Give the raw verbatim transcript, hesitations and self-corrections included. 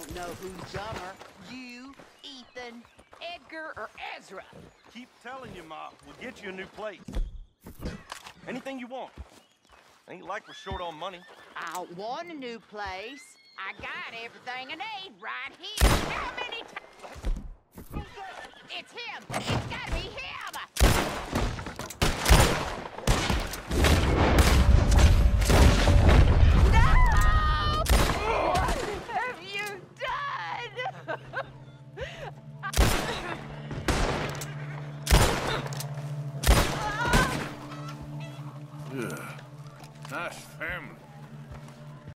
don't know who's dumber, you, Ethan, Edgar, or Ezra. Keep telling you, Ma. We'll get you a new place. Anything you want. Ain't like we're short on money. I don't want a new place. I got everything I need right here. How many times? It's him! It's gotta be him! No! What have you done? Yeah. Nice family.